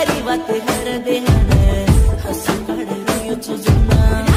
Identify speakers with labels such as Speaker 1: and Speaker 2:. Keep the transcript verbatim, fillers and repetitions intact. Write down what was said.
Speaker 1: सारी बातें कर दे हंस पड़ रही हो